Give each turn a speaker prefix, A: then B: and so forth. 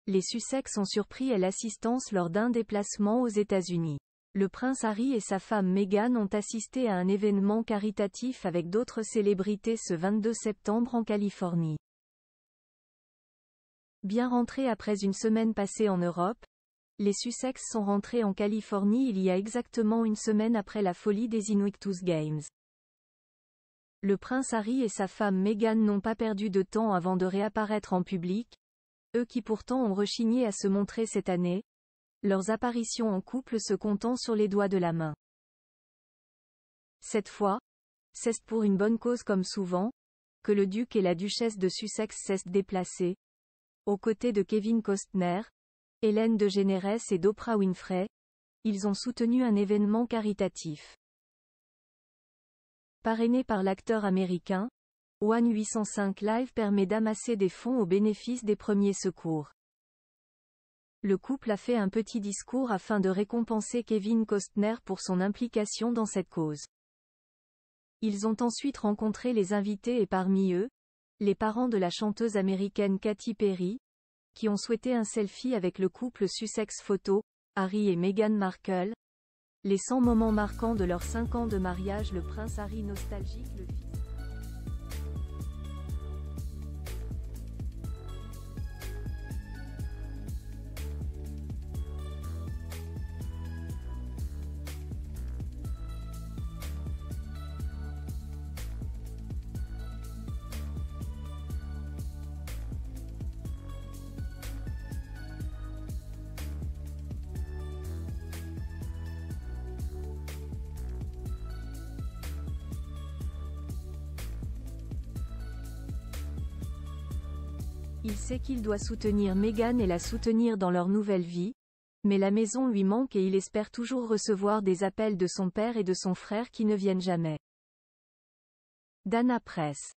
A: les Sussex ont surpris à l'assistance lors d'un déplacement aux États-Unis. Le prince Harry et sa femme Meghan ont assisté à un événement caritatif avec d'autres célébrités ce 22 septembre en Californie. Bien rentrés après une semaine passée en Europe, les Sussex sont rentrés en Californie il y a exactement une semaine après la folie des Invictus Games. Le prince Harry et sa femme Meghan n'ont pas perdu de temps avant de réapparaître en public, eux qui pourtant ont rechigné à se montrer cette année, leurs apparitions en couple se comptant sur les doigts de la main. Cette fois, c'est pour une bonne cause comme souvent, que le duc et la duchesse de Sussex s'est déplacés, aux côtés de Kevin Costner, Ellen DeGeneres et d'Oprah Winfrey, ils ont soutenu un événement caritatif. Parrainé par l'acteur américain, One 805 Live permet d'amasser des fonds au bénéfice des premiers secours. Le couple a fait un petit discours afin de récompenser Kevin Costner pour son implication dans cette cause. Ils ont ensuite rencontré les invités et parmi eux, les parents de la chanteuse américaine Katy Perry, qui ont souhaité un selfie avec le couple Sussex Photo, Harry et Meghan Markle. Les 100 moments marquants de leurs 5 ans de mariage, le prince Harry nostalgique, le fils. Il sait qu'il doit soutenir Meghan et la soutenir dans leur nouvelle vie, mais la maison lui manque et il espère toujours recevoir des appels de son père et de son frère qui ne viennent jamais. Dana Press.